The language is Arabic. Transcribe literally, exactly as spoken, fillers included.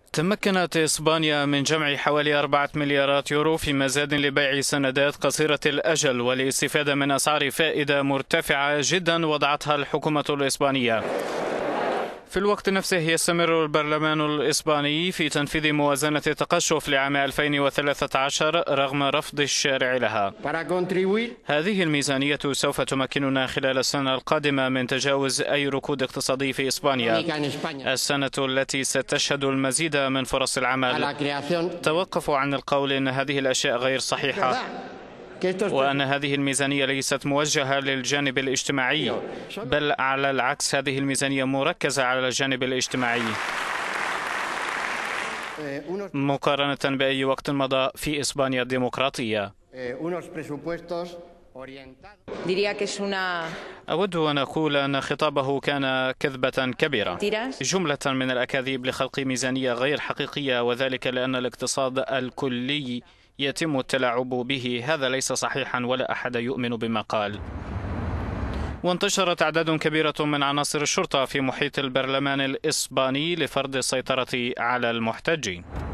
تمكنت إسبانيا من جمع حوالي أربعة مليارات يورو في مزاد لبيع سندات قصيرة الأجل والاستفادة من أسعار فائدة مرتفعة جدا وضعتها الحكومة الإسبانية. في الوقت نفسه يستمر البرلمان الإسباني في تنفيذ موازنة التقشف لعام ألفين وثلاثة عشر رغم رفض الشارع لها. هذه الميزانية سوف تمكننا خلال السنة القادمة من تجاوز أي ركود اقتصادي في إسبانيا، السنة التي ستشهد المزيد من فرص العمل. توقفوا عن القول إن هذه الأشياء غير صحيحة وأن هذه الميزانية ليست موجهة للجانب الاجتماعي، بل على العكس هذه الميزانية مركزة على الجانب الاجتماعي مقارنة بأي وقت مضى في إسبانيا الديمقراطية. أود أن أقول أن خطابه كان كذبة كبيرة، جملة من الأكاذيب لخلق ميزانية غير حقيقية، وذلك لأن الاقتصاد الكلي يتم التلاعب به. هذا ليس صحيحا ولا أحد يؤمن بما قال. وانتشرت أعداد كبيرة من عناصر الشرطة في محيط البرلمان الإسباني لفرض السيطرة على المحتجين.